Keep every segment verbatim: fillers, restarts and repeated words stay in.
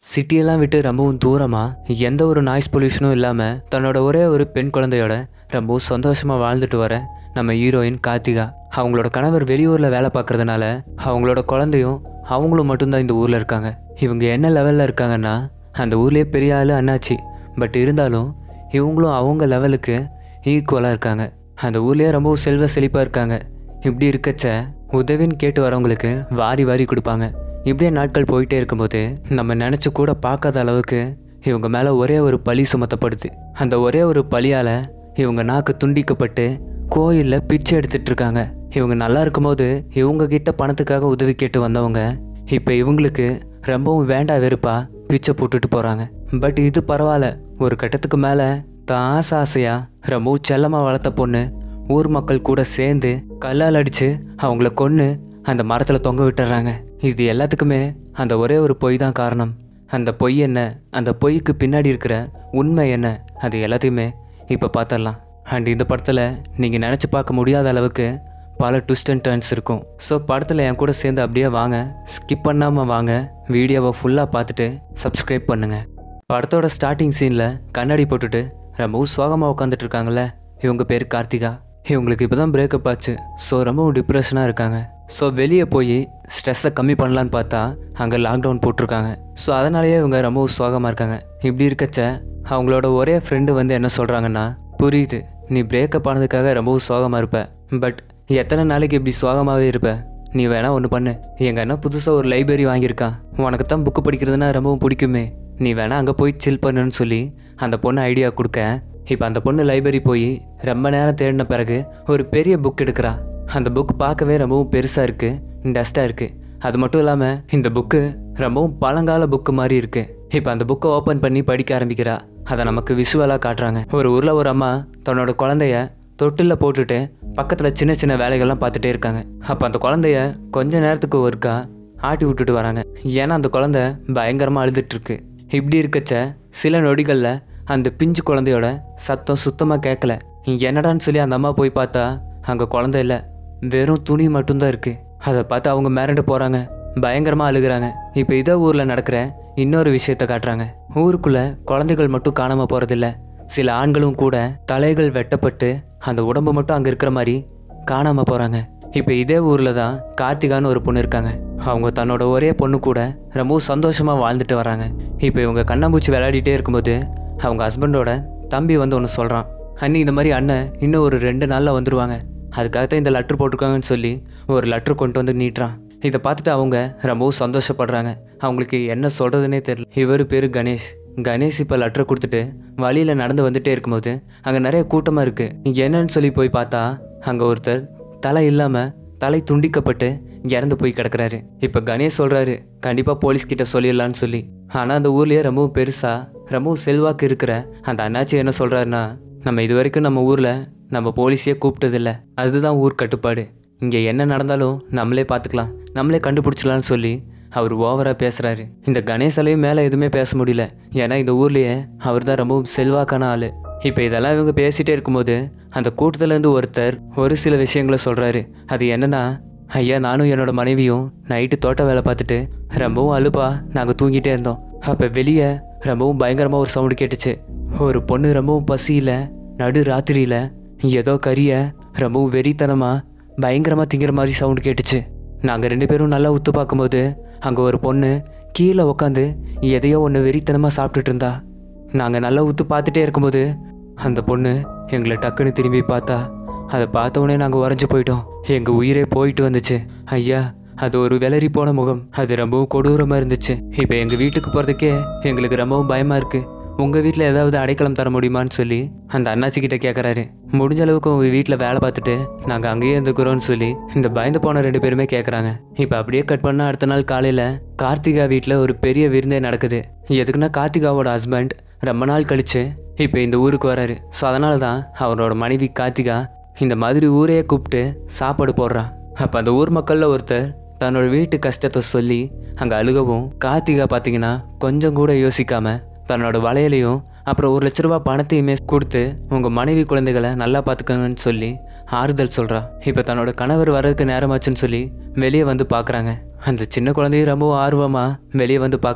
சிட்டியெல்லாம் விட்டு ரொம்பவும் தூரமாக எந்த ஒரு நாய்ஸ் பொல்யூஷனும் இல்லாமல் தன்னோட ஒரே ஒரு பெண் குழந்தையோட ரொம்பவும் சந்தோஷமாக வாழ்ந்துட்டு வர நம்ம ஹீரோயின் கார்த்திகா. அவங்களோட கணவர் வெளியூரில் வேலை பார்க்குறதுனால அவங்களோட குழந்தையும் அவங்களும் மட்டும்தான் இந்த ஊரில் இருக்காங்க. இவங்க என்ன லெவலில் இருக்காங்கன்னா அந்த ஊர்லேயே பெரிய ஆள் அண்ணாச்சி. பட் இருந்தாலும் இவங்களும் அவங்க லெவலுக்கு ஈக்குவலாக இருக்காங்க. அந்த ஊர்லேயே ரொம்பவும் செல்வ செழிப்பாக இருக்காங்க. இப்படி இருக்கச்ச உதவின்னு கேட்டு வரவங்களுக்கு வாரி வாரி கொடுப்பாங்க. இப்படியே நாட்கள் போயிட்டே இருக்கும்போது நம்ம நினச்சி கூட பார்க்காத அளவுக்கு இவங்க மேலே ஒரே ஒரு பழி சுமத்தப்படுது. அந்த ஒரே ஒரு பழியால் இவங்க நாக்கு துண்டிக்கப்பட்டு கோயிலில் பிச்சை எடுத்துட்டு இருக்காங்க. இவங்க நல்லா இருக்கும்போது இவங்க கிட்ட பணத்துக்காக உதவி கேட்டு வந்தவங்க இப்போ இவங்களுக்கு ரொம்பவும் வேண்டா வெறுப்பா பிச்சை போட்டுட்டு போகிறாங்க. பட் இது பரவாயில்ல. ஒரு கட்டத்துக்கு மேலே தான் ஆசை ஆசையாக ரொம்பவும் செல்லமாக வளர்த்த பொண்ணு ஊர் மக்கள் கூட சேர்ந்து கல்லால் அடித்து அவங்கள கொன்று அந்த மரத்தில் தொங்க விட்டுறாங்க. இது எல்லாத்துக்குமே அந்த ஒரே ஒரு பொய் தான் காரணம். அந்த பொய் என்ன, அந்த பொய்க்கு பின்னாடி இருக்கிற உண்மை என்ன, அது எல்லாத்தையுமே இப்போ பார்த்துடலாம். அண்ட் இந்த படத்தில் நீங்கள் நினச்சி பார்க்க முடியாத அளவுக்கு பல ட்விஸ்ட் அண்ட் டர்ன்ஸ் இருக்கும். ஸோ படத்தில் என் கூட சேர்ந்து அப்படியே வாங்க, ஸ்கிப் பண்ணாமல் வாங்க, வீடியோவை ஃபுல்லாக பார்த்துட்டு சப்ஸ்கிரைப் பண்ணுங்கள். படத்தோட ஸ்டார்டிங் சீனில் கண்ணாடி போட்டுட்டு ரொம்பவும் சோகமாக உட்காந்துட்டு இருக்காங்கல்ல, இவங்க பேர் கார்த்திகா. இவங்களுக்கு இப்போ தான் பிரேக்கப் ஆச்சு. ஸோ ரொம்பவும் டிப்ரெஷனாக இருக்காங்க. ஸோ வெளியே போய் ஸ்ட்ரெஸ்ஸை கம்மி பண்ணலான்னு பார்த்தா அங்கே லாக்டவுன் போட்டிருக்காங்க. ஸோ அதனாலேயே இவங்க ரொம்பவும் சோகமாக இருக்காங்க. இப்படி இருக்கச்ச அவங்களோட ஒரே ஃப்ரெண்டு வந்து என்ன சொல்கிறாங்கன்னா, புரியுது நீ பிரேக்கப் ஆனதுக்காக ரொம்பவும் சோகமாக இருப்ப, பட் எத்தனை நாளைக்கு இப்படி சோகமாகவே இருப்ப, நீ வேணா ஒன்று பண்ணு, எங்கள் அண்ணா புதுசாக ஒரு லைப்ரரி வாங்கியிருக்கான், உனக்கு தான் புக்கு படிக்கிறதுனா ரொம்பவும் பிடிக்குமே, நீ வேணா அங்கே போய் சில் பண்ணுன்னு சொல்லி அந்த பொண்ணு ஐடியா கொடுக்க, இப்போ அந்த பொண்ணு லைப்ரரி போய் ரொம்ப நேரம் தேடின பிறகு ஒரு பெரிய புக் எடுக்கிறா. அந்த புக் பார்க்கவே ரொம்பவும் பெருசாக இருக்குது, டஸ்ட்டாக இருக்குது. அது மட்டும் இல்லாமல் இந்த புக்கு ரொம்பவும் பழங்கால புக்கு மாதிரி இருக்குது. இப்போ அந்த புக்கை ஓப்பன் பண்ணி படிக்க ஆரம்பிக்கிறா. அதை நமக்கு விஷுவலாக காட்டுறாங்க. ஒரு ஊரில் ஒரு அம்மா தன்னோட குழந்தைய தொட்டிலில் போட்டுட்டு பக்கத்தில் சின்ன சின்ன வேலைகள்லாம் பார்த்துட்டே இருக்காங்க. அப்போ அந்த குழந்தைய கொஞ்ச நேரத்துக்கு ஒருக்கா ஆட்டி விட்டுட்டு வராங்க. ஏன்னா அந்த குழந்தை பயங்கரமாக அழுதுட்டுருக்கு. இப்படி இருக்கச்ச சில நொடிகளில் அந்த பிஞ்சு குழந்தையோட சத்தம் சுத்தமாக கேட்கல. என்னடான்னு சொல்லி அந்த அம்மா போய் பார்த்தா அங்கே குழந்தை இல்லை, வெறும் துணி மட்டும்தான் இருக்குது. அதை பார்த்து அவங்க மிரண்டு போகிறாங்க, பயங்கரமாக அழுகிறாங்க. இப்போ இதே ஊரில் நடக்கிற இன்னொரு விஷயத்த காட்டுறாங்க. ஊருக்குள்ளே குழந்தைகள் மட்டும் காணாமல் போகிறதில்ல, சில ஆண்களும் கூட தலைகள் வெட்டப்பட்டு அந்த உடம்பு மட்டும் அங்கே இருக்கிற மாதிரி காணாமல் போகிறாங்க. இப்போ இதே ஊரில் தான் கார்த்திகான்னு ஒரு பொண்ணு இருக்காங்க. அவங்க தன்னோட ஒரே பொண்ணு கூட ரொம்பவும் சந்தோஷமாக வாழ்ந்துட்டு வராங்க. இப்போ இவங்க கண்ணாம்பூச்சி விளையாடிட்டே இருக்கும்போது அவங்க ஹஸ்பண்டோட தம்பி வந்து ஒன்று சொல்கிறான், அண்ணி இந்த மாதிரி அண்ணன் இன்னும் ஒரு ரெண்டு நாளில் வந்துடுவாங்க, அதுக்காகத்தான் இந்த லெட்ரு போட்டிருக்காங்கன்னு சொல்லி ஒரு லெட்ரு கொண்டு வந்து நீட்டுறான். இதை பார்த்துட்டு அவங்க ரொம்பவும் சந்தோஷப்படுறாங்க. அவங்களுக்கு என்ன சொல்கிறதுனே தெரியல. இவர் பேர் கணேஷ். கணேஷ் இப்போ லெட்ரு கொடுத்துட்டு வழியில் நடந்து வந்துகிட்டே இருக்கும்போது அங்கே நிறைய கூட்டமாக இருக்குது. இங்கே என்னன்னு சொல்லி போய் பார்த்தா அங்கே ஒருத்தர் தலை இல்லாமல் தலை துண்டிக்கப்பட்டு இறந்து போய் கிடக்கிறாரு. இப்போ கணேஷ் சொல்கிறாரு, கண்டிப்பாக போலீஸ்கிட்ட சொல்லிடலான்னு சொல்லி. ஆனால் அந்த ஊர்லேயே ரொம்பவும் பெருசாக ரொம்பவும் செல்வாக்கு இருக்கிற அந்த அண்ணாச்சி என்ன சொல்கிறாருன்னா, நம்ம இது வரைக்கும் நம்ம ஊரில் நம்ம போலீஸையே கூப்பிட்டதில்ல, அதுதான் ஊர் கட்டுப்பாடு, இங்கே என்ன நடந்தாலும் நம்மளே பார்த்துக்கலாம், நம்மளே கண்டுபிடிச்சலான்னு சொல்லி அவர் ஓவராக பேசுகிறாரு. இந்த கணேசாலையும் மேலே எதுவுமே பேச முடியல. ஏன்னா இந்த ஊர்லேயே அவர் தான் ரொம்பவும் செல்வாக்கான ஆள். இப்போ இதெல்லாம் இவங்க பேசிகிட்டே இருக்கும்போது அந்த கூட்டத்துலேருந்து ஒருத்தர் ஒரு சில விஷயங்களை சொல்கிறாரு. அது என்னென்னா, ஐயா நானும் என்னோட மனைவியும் நைட்டு தோட்ட வேலை பார்த்துட்டு ரொம்பவும் அழுப்பா நாங்கள் தூங்கிட்டே இருந்தோம். அப்போ வெளியே ரொம்பவும் பயங்கரமாக ஒரு சவுண்டு கேட்டுச்சு. ஒரு பொண்ணு ரொம்பவும் பசியில் நடு ராத்திரியில் ஏதோ கறியை ரொம்பவும் வெறித்தனமாக பயங்கரமாக திங்கிற மாதிரி சவுண்டு கேட்டுச்சு. நாங்கள் ரெண்டு பேரும் நல்லா உத்து பார்க்கும்போது அங்கே ஒரு பொண்ணு கீழே உக்காந்து எதையோ ஒன்று வெறித்தனமாக சாப்பிட்டுட்டு இருந்தா. நாங்கள் நல்லா உத்து பார்த்துட்டே இருக்கும்போது அந்த பொண்ணு எங்களை டக்குன்னு திரும்பி பார்த்தா. அதை பார்த்தோன்னே நாங்கள் உறைஞ்சி போயிட்டோம். எங்கள் உயிரே போயிட்டு வந்துச்சு ஐயா. அது ஒரு விளறி போன முகம், அது ரொம்பவும் கொடூரமாக இருந்துச்சு. இப்போ எங்கள் வீட்டுக்கு போகிறதுக்கே எங்களுக்கு ரொம்பவும் பயமாக இருக்குது. உங்கள் வீட்டில் ஏதாவது அடைக்கலம் தர முடியுமான்னு சொல்லி அந்த அண்ணாச்சிக்கிட்ட கேட்குறாரு. முடிஞ்ச அளவுக்கு உங்கள் வீட்டில் வேலை பார்த்துட்டு நாங்கள் அங்கேயே இருந்துக்கிறோன்னு சொல்லி இந்த பயந்து போன ரெண்டு பேருமே கேட்குறாங்க. இப்போ அப்படியே கட் பண்ணால் அடுத்த நாள் காலையில் கார்த்திகா வீட்டில் ஒரு பெரிய விருந்தே நடக்குது. எதுக்குன்னா கார்த்திகாவோட ஹஸ்பண்ட் ரொம்ப நாள் கழிச்சு இப்போ இந்த ஊருக்கு வராரு. ஸோ அதனால தான் அவரோட மனைவி கார்த்திகா இந்த மாதிரி ஊரையே கூப்பிட்டு சாப்பாடு போடுறான். அப்போ அந்த ஊர் மக்களில் ஒருத்தர் தன்னோட வீட்டு கஷ்டத்தை சொல்லி அங்கே அழுகவும், கார்த்திகா பார்த்தீங்கன்னா கொஞ்சம் கூட யோசிக்காமல் தன்னோட வளையலையும் அப்புறம் ஒரு லட்ச ரூபா பணத்தையுமே கொடுத்து உங்கள் மனைவி குழந்தைகளை நல்லா பார்த்துக்கங்கன்னு சொல்லி ஆறுதல் சொல்கிறா. இப்போ தன்னோட கணவர் வர்றதுக்கு நேரமாச்சுன்னு சொல்லி வெளியே வந்து பார்க்குறாங்க. அந்த சின்ன குழந்தையும் ரொம்ப ஆர்வமாக வெளியே வந்து பார்க்குறா.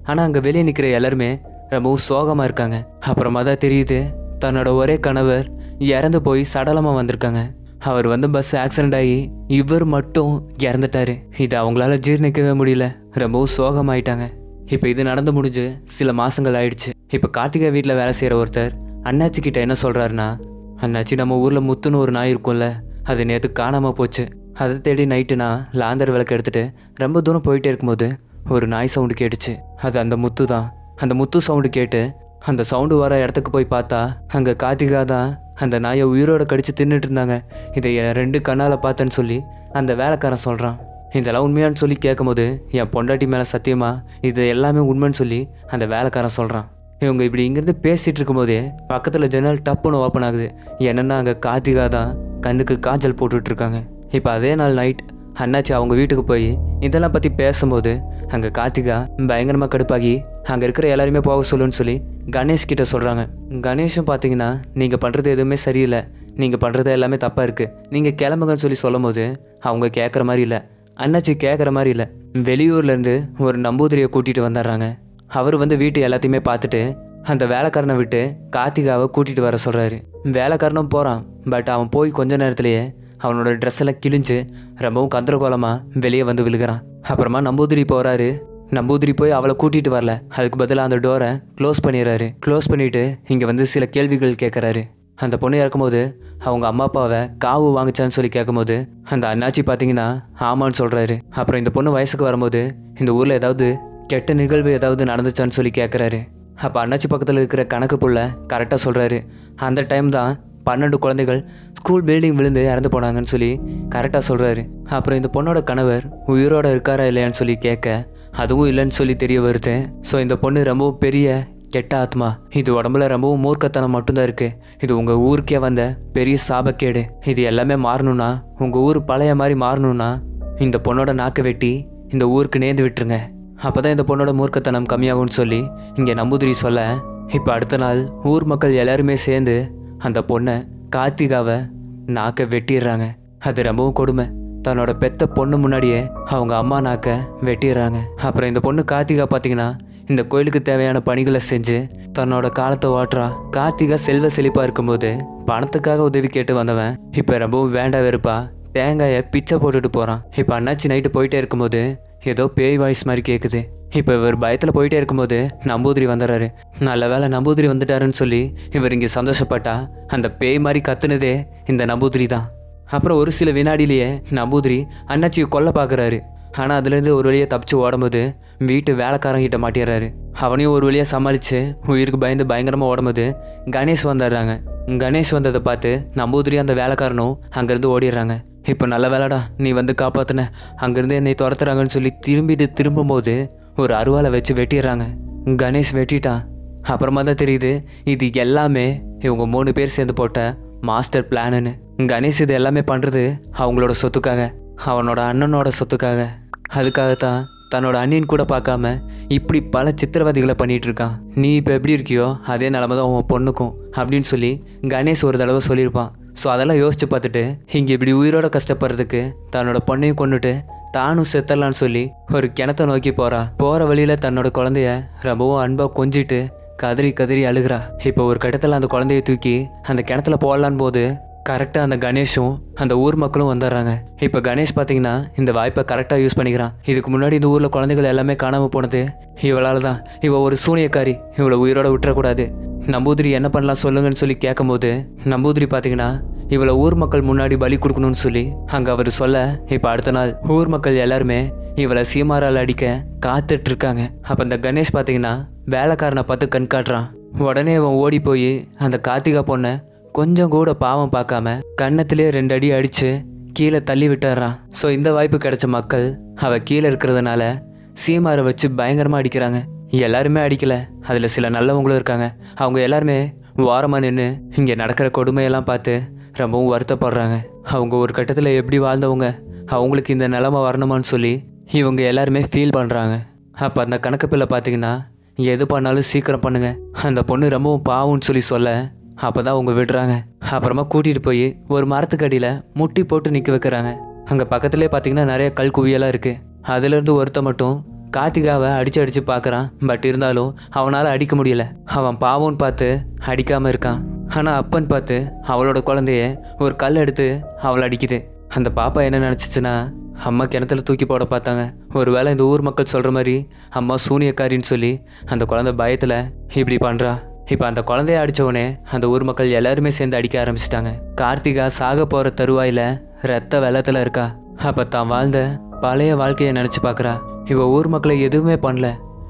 ஆனால் அங்கே வெளியே நிற்கிற எல்லாருமே ரொம்பவும் சோகமாக இருக்காங்க. அப்புறமா தான் தெரியுது தன்னோட ஒரே கணவர் இறந்து போய் சடலமாக வந்திருக்காங்க. அவர் வந்து பஸ் ஆக்சிடென்ட் ஆகி இவர் மட்டும் இறந்துட்டாரு. இது அவங்களால ஜீர்ணிக்கவே முடியல, ரொம்பவும் சோகமாயிட்டாங்க. இப்போ இது நடந்து முடிஞ்சு சில மாதங்கள் ஆயிடுச்சு. இப்போ கார்த்திகா வீட்டில் வேலை செய்கிற ஒருத்தர் அண்ணாச்சி கிட்ட என்ன சொல்கிறாருன்னா, அண்ணாச்சி நம்ம ஊரில் முத்துன்னு ஒரு நாய் இருக்கும்ல, அது நேற்று காணாமல் போச்சு. அதை தேடி நைட்டு நான் லாந்தர் விளக்கு எடுத்துகிட்டு ரொம்ப தூரம் போயிட்டே இருக்கும்போது ஒரு நாய் சவுண்டு கேட்டுச்சு. அது அந்த முத்து தான். அந்த முத்து சவுண்டு கேட்டு அந்த சவுண்டு வர இடத்துக்கு போய் பார்த்தா அங்கே கார்த்திகா தான் அந்த நாயை உயிரோட கடிச்சு தின்னுட்டு இருந்தாங்க. இதை என் ரெண்டு கண்ணால் பார்த்தேன்னு சொல்லி அந்த வேலைக்காரன் சொல்கிறான். இதெல்லாம் உண்மையானு சொல்லி கேட்கும்போது என் பொண்டாட்டி மேலே சத்தியமா இது எல்லாமே உண்மைன்னு சொல்லி அந்த வேலைக்காரன் சொல்கிறான். இவங்க இப்படி இங்கேருந்து பேசிகிட்டு இருக்கும்போதே பக்கத்தில் ஜன்னல் டப்புன்னு ஓப்பன் ஆகுது. என்னென்னா அங்கே கார்த்திகா தான் கண்ணுக்கு காய்ச்சல் போட்டுட்ருக்காங்க. இப்போ அதே நாள் நைட் அண்ணாச்சி அவங்க வீட்டுக்கு போய் இதெல்லாம் பற்றி பேசும்போது அங்கே கார்த்திகா பயங்கரமாக கடுப்பாகி அங்கே இருக்கிற எல்லாருமே போக சொல்லுன்னு சொல்லி கணேஷ் கிட்ட சொல்கிறாங்க. கணேஷும் பார்த்தீங்கன்னா நீங்கள் பண்ணுறது எதுவுமே சரியில்லை, நீங்கள் பண்ணுறது எல்லாமே தப்பாக இருக்குது, நீங்கள் கிளம்புங்கன்னு சொல்லி சொல்லும் போது அவங்க கேட்குற மாதிரி இல்லை, அண்ணாச்சி கேட்குற மாதிரி இல்லை. வெளியூர்லேருந்து ஒரு நம்பூதிரியை கூட்டிகிட்டு வந்துடுறாங்க. அவர் வந்து வீட்டு எல்லாத்தையுமே பார்த்துட்டு அந்த வேலைக்காரனை விட்டு கார்த்திகாவை கூட்டிகிட்டு வர சொல்கிறாரு. வேலைக்காரனும் போகிறான். பட் அவன் போய் கொஞ்ச நேரத்துலேயே அவனோட ட்ரெஸ் எல்லாம் கிழிஞ்சு ரொம்பவும் கந்தரகோலமாக வெளியே வந்து விழுகிறான். அப்புறமா நம்பூதிரி போகிறாரு. நம்பூதிரி போய் அவளை கூட்டிகிட்டு வரல, அதுக்கு பதிலாக அந்த டோரை க்ளோஸ் பண்ணிடுறாரு. க்ளோஸ் பண்ணிவிட்டு இங்கே வந்து சில கேள்விகள் கேட்குறாரு. அந்த பொண்ணு இறக்கும்போது அவங்க அம்மா அப்பாவை காவு வாங்கிச்சான்னு சொல்லி கேட்கும்போது அந்த அண்ணாச்சி பார்த்தீங்கன்னா ஆமான்னு சொல்கிறாரு. அப்புறம் இந்த பொண்ணு வயசுக்கு வரும்போது இந்த ஊரில் ஏதாவது கெட்ட நிகழ்வு ஏதாவது நடந்துச்சான்னு சொல்லி கேட்குறாரு. அப்போ அண்ணாச்சி பக்கத்தில் இருக்கிற கணக்கு புள்ள கரெக்டாக சொல்கிறாரு. அந்த டைம் தான் பன்னெண்டு குழந்தைகள் ஸ்கூல் பில்டிங் விழுந்து இறந்து போனாங்கன்னு சொல்லி கரெக்டாக சொல்கிறாரு. அப்புறம் இந்த பொண்ணோட கணவர் உயிரோடு இருக்காரா இல்லையான்னு சொல்லி கேட்க அதுவும் இல்லைன்னு சொல்லி தெரிய வருது. ஸோ இந்த பொண்ணு ரொம்பவும் பெரிய கெட்ட ஆத்மா, இது உடம்புல ரொம்பவும் மூர்க்கத்தனம் மட்டும்தான் இருக்குது, இது உங்கள் ஊருக்கே வந்த பெரிய சாபக்கேடு, இது எல்லாமே மாறணும்னா உங்கள் ஊர் பழைய மாதிரி மாறணும்னா இந்த பொண்ணோட நாக்கு வெட்டி இந்த ஊருக்கு நேர்ந்து விட்டுருங்க, அப்போ தான் இந்த பொண்ணோட மூர்க்கத்தனம் கம்மியாகும்னு சொல்லி இங்கே நம்பூதிரி சொல்ல, இப்போ அடுத்த நாள் ஊர் மக்கள் எல்லாருமே சேர்ந்து அந்த பொண்ணை கார்த்திகாவை நாக்கை வெட்டிடுறாங்க. அது ரொம்பவும் கொடுமை. தன்னோட பெத்த பொண்ணு முன்னாடியே அவங்க அம்மா நாக்க வெட்டிடுறாங்க. அப்புறம் இந்த பொண்ணு கார்த்திகா பார்த்தீங்கன்னா இந்த கோயிலுக்கு தேவையான பணிகளை செஞ்சு தன்னோட காலத்தை ஓட்டுறா. கார்த்திகா செல்வ செழிப்பாக இருக்கும்போது பணத்துக்காக உதவி கேட்டு வந்தவன் இப்போ ரொம்பவும் வேண்டா வெறுப்பா தேங்காயை பிச்சை போட்டுட்டு போகிறான். இப்போ அண்ணாச்சி நைட்டு போயிட்டே இருக்கும்போது ஏதோ பேய் வாய்ஸ் மாதிரி கேட்குது. இப்போ இவர் பயத்தில் போயிட்டே இருக்கும்போது நம்பூதிரி வந்துடுறாரு. நல்ல வேலை நம்பூதிரி வந்துட்டாருன்னு சொல்லி இவர் இங்கே சந்தோஷப்பட்டா அந்த பேய் மாதிரி கத்துனதே இந்த நம்பூதிரி தான். அப்புறம் ஒரு சில வினாடியிலேயே நம்பூதிரி அண்ணாச்சியை கொல்ல பார்க்குறாரு. ஆனால் அதுலேருந்து ஒரு வழியாக தப்பிச்சு ஓடும்போது வீட்டு வேலைக்காரங்கிட்ட மாட்டிடுறாரு. அவனையும் ஒரு வழியாக சமாளித்து உயிருக்கு பயந்து பயங்கரமாக ஓடும்போது கணேஷ் வந்துடுறாங்க. கணேஷ் வந்ததை பார்த்து நம்பூதிரி அந்த வேலைக்காரனும் அங்கேருந்து ஓடிடுறாங்க. இப்போ நல்ல வேலைடா நீ வந்து காப்பாற்றின, அங்கேருந்து என்னை துரத்துறாங்கன்னு சொல்லி திரும்பிட்டு திரும்பும்போது ஒரு அருவாலை வச்சு வெட்டிடுறாங்க. கணேஷ் வெட்டிட்டான். அப்புறமா தான் தெரியுது இது எல்லாமே இவங்க மூணு பேர் சேர்ந்து போட்ட மாஸ்டர் பிளானுன்னு. கணேஷ் இது எல்லாமே பண்ணுறது அவங்களோட சொத்துக்காக, அவனோட அண்ணனோட சொத்துக்காக. அதுக்காகத்தான் தன்னோட அண்ணின் கூட பார்க்காம இப்படி பல சித்திரவதைகளை பண்ணிகிட்டு இருக்கான். நீ இப்போ எப்படி இருக்கியோ அதே நிலமை தான் உன் பொண்ணுக்கும் அப்படின்னு சொல்லி கணேஷ் ஒரு தடவை சொல்லியிருப்பான். ஸோ அதெல்லாம் யோசித்து பார்த்துட்டு இங்கே இப்படி உயிரோட கஷ்டப்படுறதுக்கு தன்னோட பொண்ணையும் கொண்டுட்டு தானும் செத்தரலான்னு சொல்லி ஒரு கிணத்தை நோக்கி போகிறா. போகிற வழியில் தன்னோட குழந்தைய ரொம்பவும் அன்பாக கொஞ்சிட்டு கதறி கதறி அழுகிறா. இப்போ ஒரு கட்டத்தில் அந்த குழந்தைய தூக்கி அந்த கிணத்துல போடலான்னு போது கரெக்டாக அந்த கணேஷும் அந்த ஊர் மக்களும் வந்துடுறாங்க. இப்போ கணேஷ் பார்த்தீங்கன்னா இந்த வாய்ப்பை கரெக்டாக யூஸ் பண்ணிக்கிறான். இதுக்கு முன்னாடி இந்த ஊரில் குழந்தைகள் எல்லாமே காணாமல் போனது இவளால் தான். இவள் ஒரு சூனியக்காரி, இவளை உயிரோட விட்டுறக்கூடாது. நம்பூதிரி என்ன பண்ணலாம் சொல்லுங்கன்னு சொல்லி கேட்கும்போது நம்பூதிரி பார்த்தீங்கன்னா இவளை ஊர் மக்கள் முன்னாடி பலி கொடுக்கணும்னு சொல்லி அங்கே அவர் சொல்ல, இப்போ அடுத்த நாள் ஊர் மக்கள் எல்லாருமே இவளை சீமாரால் அடிக்க காத்துட்டு இருக்காங்க. அப்போ இந்த கணேஷ் பார்த்தீங்கன்னா வேலைக்காரனை பார்த்து கண் காட்டுறான். உடனே அவன் ஓடி போய் அந்த கார்த்திகா பொண்ணை கொஞ்சம் கூட பாவம் பார்க்காம கன்னத்திலே ரெண்டு அடி அடித்து கீழே தள்ளி விட்டுறான். ஸோ இந்த வாய்ப்பு கிடைச்ச மக்கள் அவள் கீழே இருக்கிறதுனால சீமாரை வச்சு பயங்கரமாக அடிக்கிறாங்க. எல்லாருமே அடிக்கலை, அதில் சில நல்லவங்களும் இருக்காங்க. அவங்க எல்லாருமே ஓரமாக நின்று இங்கே நடக்கிற கொடுமையெல்லாம் பார்த்து ரொம்பவும் வருத்தப்படுறாங்க. அவங்க ஒரு கட்டத்தில் எப்படி வாழ்ந்தவங்க அவங்களுக்கு இந்த நிலமை வரணுமான்னு சொல்லி இவங்க எல்லாருமே ஃபீல் பண்ணுறாங்க. அப்போ அந்த கணக்கு பிள்ளை பார்த்தீங்கன்னா எது பண்ணாலும் சீக்கிரம் பண்ணுங்க, அந்த பொண்ணு ரொம்பவும் பாவம்னு சொல்லி சொல்ல அப்போ தான் அவங்க விடுறாங்க. அப்புறமா கூட்டிகிட்டு போய் ஒரு மரத்துக்கு அடியில் முட்டி போட்டு நிற்க வைக்கிறாங்க. அங்கே பக்கத்துலேயே பார்த்தீங்கன்னா நிறைய கல் குவியெல்லாம் இருக்குது. அதுலேருந்து ஒருத்த மட்டும் கார்த்திகாவை அடிச்சு அடிச்சு பார்க்குறான். பட் இருந்தாலும் அவனால் அடிக்க முடியல. அவன் பாவம்னு பார்த்து அடிக்காமல் இருக்கான். ஆனால் அப்பன்னு பார்த்து அவளோட குழந்தைய ஒரு கல் எடுத்து அவளை அடிக்குது. அந்த பாப்பா என்ன நினச்சிச்சுன்னா அம்மா கிணத்துல தூக்கி போட பார்த்தாங்க. ஒரு வேளை இந்த ஊர் மக்கள் சொல்கிற மாதிரி அம்மா சூனியக்காரின்னு சொல்லி அந்த குழந்தை பயத்தில் இப்படி பண்ணுறா. இப்போ அந்த குழந்தைய அடித்தவொடனே அந்த ஊர் மக்கள் எல்லாருமே சேர்ந்து அடிக்க ஆரம்பிச்சிட்டாங்க. கார்த்திகா சாக போகிற தருவாயில் ரத்த வெள்ளத்தில் இருக்கா. அப்போ தான் வாழ்ந்த பழைய வாழ்க்கையை நினச்சி பார்க்குறா. இவ ஊர் மக்களை எதுவுமே பண்ணல.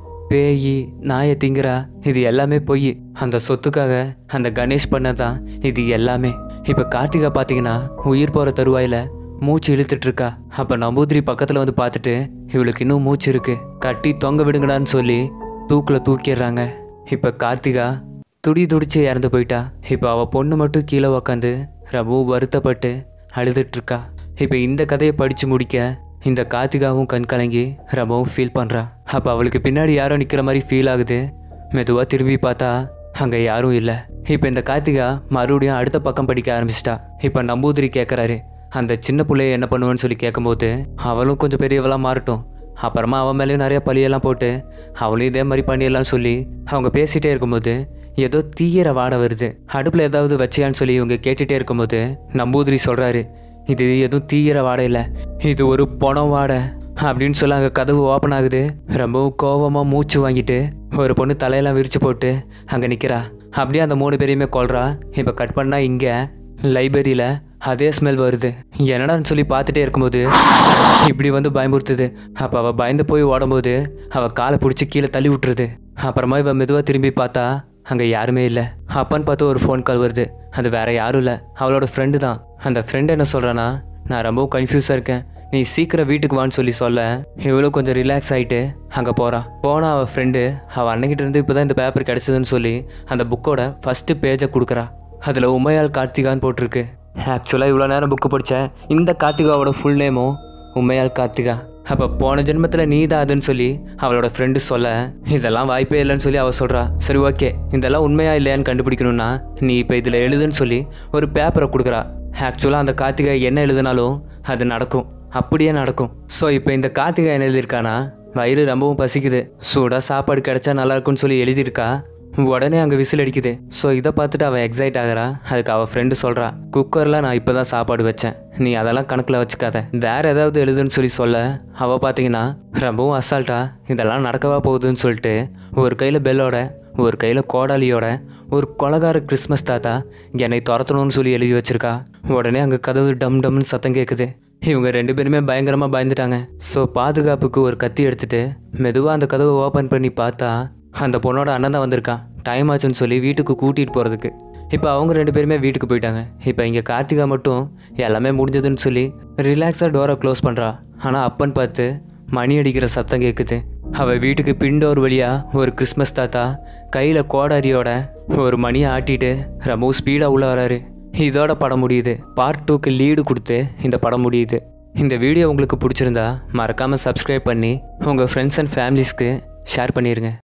பேய் நாயை திங்கிறா, இது எல்லாமே பொய். அந்த சொத்துக்காக அந்த கணேஷ் பண்ணதான் இது எல்லாமே. இப்போ கார்த்திகா பார்த்தீங்கன்னா உயிர் போகிற தருவாயில் மூச்சு இழுத்துட்டு இருக்கா. அப்போ நம்பூதிரி பக்கத்தில் வந்து பார்த்துட்டு இவளுக்கு இன்னும் மூச்சு இருக்கு, கட்டி தொங்க விடுங்கடான்னு சொல்லி தூக்கில் தூக்கிடுறாங்க. இப்போ கார்த்திகா துடி துடிச்சு இறந்து போயிட்டா. இப்போ அவள் பொண்ணு மட்டும் கீழே உக்காந்து ரொம்ப வருத்தப்பட்டு அழுதுட்டு இருக்கா. இப்போ இந்த கதையை படித்து முடிக்க இந்த கார்த்திகாவும் கண் கலங்கி ரொம்பவும் ஃபீல் பண்ணுறா. அப்போ அவளுக்கு பின்னாடி யாரோ நிற்கிற மாதிரி ஃபீல் ஆகுது. மெதுவாக திரும்பி பார்த்தா அங்கே யாரும் இல்லை. இப்போ இந்த கார்த்திகா மறுபடியும் அடுத்த பக்கம் படிக்க ஆரம்பிச்சிட்டா. இப்போ நம்பூதிரி கேட்குறாரு, அந்த சின்ன பிள்ளைய என்ன பண்ணுவேன்னு சொல்லி கேட்கும்போது அவளும் கொஞ்சம் பெரியவளாக மாறட்டும், அப்புறமா அவன் மேலேயும் நிறைய பழியெல்லாம் போட்டு அவளையும் இதே மாதிரி பண்ணிடலாம்னு சொல்லி அவங்க பேசிகிட்டே இருக்கும்போது ஏதோ தீயிர வாடை வருது. அடுப்பில் ஏதாவது வச்சியான்னு சொல்லி இவங்க கேட்டுகிட்டே இருக்கும்போது நம்பூதிரி சொல்கிறாரு, இது எதுவும் தீயிர வாடை இல்லை, இது ஒரு பணம் வாடை அப்படின்னு சொல்லி அங்கே கதவு ஓப்பன் ஆகுது. ரொம்பவும் கோபமாக மூச்சு வாங்கிட்டு ஒரு பொண்ணு தலையெல்லாம் விரித்து போட்டு அங்கே நிற்கிறா. அப்படியே அந்த மூணு பேரையுமே கொல்றா. இப்போ கட் பண்ணால் இங்கே லைப்ரரியில் அதே ஸ்மெல் வருது. என்னடான்னு சொல்லி பார்த்துட்டே இருக்கும்போது இப்படி வந்து பயமுறுத்துது. அப்போ அவள் பயந்து போய் ஓடும்போது அவள் காலை பிடிச்சி கீழே தள்ளி விட்டுருது. அப்புறமா இவன் மெதுவாக திரும்பி பார்த்தா அங்கே யாருமே இல்லை. அப்பான்னு பார்த்து ஒரு ஃபோன் கால் வருது. அது வேற யாரும் இல்லை, அவளோட ஃப்ரெண்டு தான். அந்த ஃப்ரெண்டு என்ன சொல்கிறான்னா, நான் ரொம்பவும் கன்ஃபியூஸாக இருக்கேன், நீ சீக்கிரம் வீட்டுக்கு வான்னு சொல்லி சொல்ல இவ்வளோ கொஞ்சம் ரிலாக்ஸ் ஆகிட்டு அங்கே போகிறா. போனால் அவள் ஃப்ரெண்டு அவள் அன்னைக்கிட்ட இருந்து இப்போ தான் இந்த பேப்பர் கிடச்சிதுன்னு சொல்லி அந்த புக்கோட ஃபஸ்ட்டு பேஜை கொடுக்குறா. அதில் உமையால் கார்த்திகான்னு போட்டிருக்கு. ஆக்சுவலாக இவ்வளோ நேரம் புக்கு படித்தேன். இந்த கார்த்திகாவோட ஃபுல் நேமும் உமையால் கார்த்திகா. அப்போ போன ஜென்மத்தில் நீ தான் அதுன்னு சொல்லி அவளோட ஃப்ரெண்டு சொல்ல இதெல்லாம் வாய்ப்பே இல்லைன்னு சொல்லி அவள் சொல்கிறா. சரி ஓகே, இதெல்லாம் உண்மையா இல்லையான்னு கண்டுபிடிக்கணும்னா நீ இப்போ இதில் எழுதுன்னு சொல்லி ஒரு பேப்பரை கொடுக்குறா. ஆக்சுவலாக அந்த கார்த்திகா என்ன எழுதினாலும் அது நடக்கும், அப்படியே நடக்கும். ஸோ இப்போ இந்த கார்த்திகா என்ன எழுதியிருக்கானா, வயிறு ரொம்பவும் பசிக்குது, சூடாக சாப்பாடு கிடைச்சா நல்லாயிருக்குன்னு சொல்லி எழுதியிருக்கா. உடனே அங்கே விசில் அடிக்குது. ஸோ இதை பார்த்துட்டு அவள் எக்ஸைட் ஆகிறா. அதுக்கு அவள் ஃப்ரெண்டு சொல்கிறா, குக்கரில் நான் இப்போ தான் சாப்பாடு வச்சேன், நீ அதெல்லாம் கணக்கில் வச்சுக்காத, வேறு ஏதாவது எழுதுன்னு சொல்லி சொல்ல அவள் பார்த்தீங்கன்னா ரொம்பவும் அசால்ட்டா இதெல்லாம் நடக்கவா போகுதுன்னு சொல்லிட்டு ஒரு கையில் பெல்லோட ஒரு கையில் கோடாலியோட ஒரு கொலகார கிறிஸ்மஸ் தாத்தா என்னை துரத்தணும்னு சொல்லி எழுதி வச்சிருக்கா. உடனே அங்கே கதவு டம் டம்னு சத்தம் கேட்குது. இவங்க ரெண்டு பேருமே பயங்கரமாக பயந்துட்டாங்க. ஸோ பாதுகாப்புக்கு ஒரு கத்தி எடுத்துகிட்டு மெதுவாக அந்த கதவை ஓப்பன் பண்ணி பார்த்தா அந்த பொண்ணோட அண்ணன் தான் வந்திருக்கான். டைம் ஆச்சுன்னு சொல்லி வீட்டுக்கு கூட்டிகிட்டு போகிறதுக்கு. இப்போ அவங்க ரெண்டு பேருமே வீட்டுக்கு போயிட்டாங்க. இப்போ இங்கே கார்த்திகா மட்டும் எல்லாமே முடிஞ்சதுன்னு சொல்லி ரிலாக்ஸாக டோரை க்ளோஸ் பண்ணுறா. ஆனால் அப்பன்னு பார்த்து மணி அடிக்கிற சத்தம் கேட்குது. அவள் வீட்டுக்கு பின்டோர் வழியாக ஒரு கிறிஸ்மஸ் தாத்தா கையில் கோடாரியோட ஒரு மணியை ஆட்டிட்டு ரொம்ப ஸ்பீடாக உள்ளே வராரு. இதோட படம் முடியுது. பார்ட் டூக்கு லீடு கொடுத்து இந்த படம் முடியுது. இந்த வீடியோ உங்களுக்கு பிடிச்சிருந்தா மறக்காமல் சப்ஸ்கிரைப் பண்ணி உங்கள் ஃப்ரெண்ட்ஸ் அண்ட் ஃபேமிலிஸ்க்கு ஷேர் பண்ணிடுங்க.